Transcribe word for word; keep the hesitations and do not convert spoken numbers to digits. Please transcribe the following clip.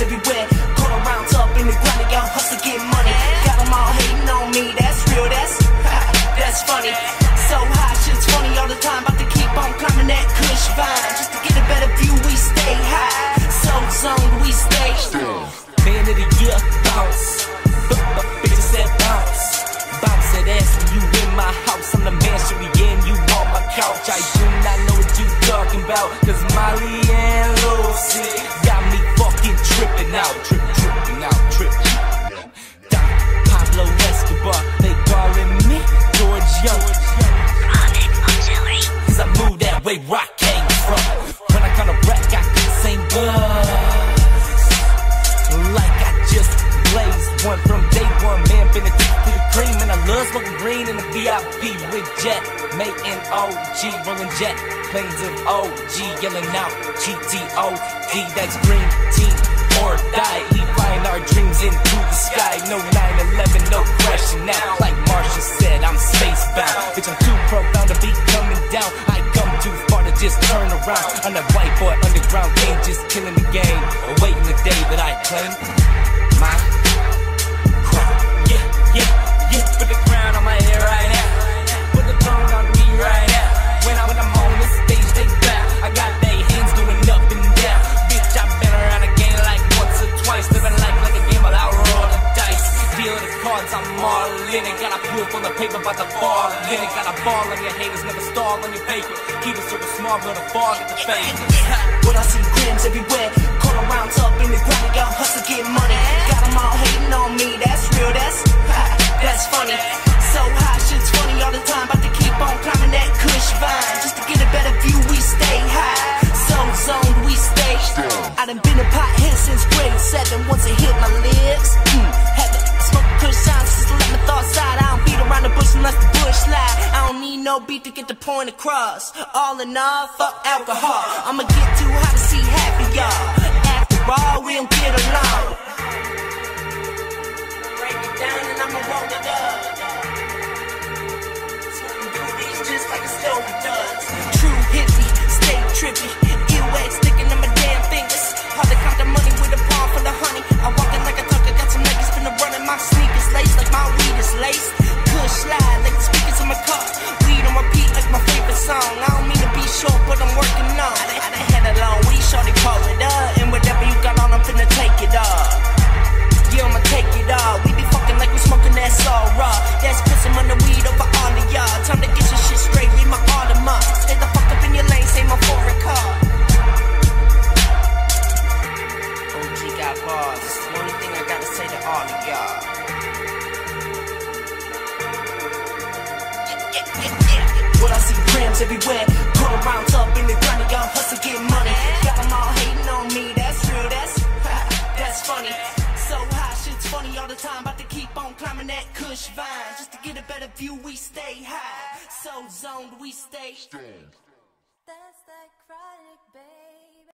everywhere. Caught around up in the grind, y'all hustle, get money. Got them all hating on me, that's real, that's that's funny. So high, shit's funny all the time. About to keep on climbing that Kush vine. Just to get a better view, we stay high. So zoned, we stay strong. Man of the year, bounce. Bitches said bounce. Bounce that ass when you in my house. I'm the man, shooty, and you on my couch. I do not know what you talking about, cause Molly and Lucy got me fucking tripping out. Trip, tripping out, tripping out. Don Pablo Escobar, they calling me George Young. Cause I move that way where I came from. When I come to rap, got the same buzz. Like I just blazed one from day one. Man, been addicted to the cream, and I love smoking green in the V I P with Jet, Mate and O G, rolling jet planes of O G, yelling out G T O D. That's green team or die. We flying our dreams into the sky. No nine eleven, no crashing out. Like Marshall said, I'm spacebound. Bitch, I'm too profound to be coming down. I come too far to just turn around. I'm that white boy underground game, just killing the game, awaiting the day that I claim my crown. Yeah, yeah, yeah. Put the crown on my head right now. Put the throne on me right now. When, I, when I'm on the stage, they bow. I got they hands going up and down. Bitch, I've been around the game like once or twice. Living life like a game, but I roll the dice. Deal the cards, I'm all in it. Got a proof on the paper, about to fall in it. Got a ball on your haters, never stall on your paper. Keep it super small, but a fog at the face. When I see grams everywhere, call around up in the grind, y'all hustle, get money. Got them all hating on me, that's real, that's that's funny. So high, shit's funny all the time. About to keep on climbing that Kush vine. Just to get a better view, we stay high. So zoned, we stay strong. I done been a pothead since grade seven. Once it hit my lips, mm, had to smoke Kush signs just to let my thoughts slide. I don't beat around the bush unless the bush slide. I don't need no beat to get the point across. All in all, fuck alcohol. I'ma get too high to see half of y'all. After all, we don't get along. Break it down and I'ma roll it up. Smoking doobies just like a story does. True hippie, stay trippy. Earwax sticking in my damn fingers. Hard to count the money with a palm full of honey. I walking like a tucker, got some niggas finna run in my sneakers laced like my weed is laced. Kush slide like the speakers in my car. Weed on repeat like my favorite song. I don't mean to be short, but I'm working on. I done had a long weed, shorty call it up. And whatever you got on, I'm finna take it off. Yeah, I'ma take it off. We be fucking like we smoking that all raw. That's pissing on the weed over all of y'all. Time to get your shit straight, leave my Audemars. Stay the fuck up in your lane, say my foreign car. O G got bars. It's the only thing I gotta say to all of y'all. What I see grams everywhere, caught around up in the grind, y'all hustle, get money. Got them all hating on me, that's real, that's that's funny. So high, shit's funny all the time. About to keep on climbing that Kush vine. Just to get a better view, we stay high. So zoned, we stay strong.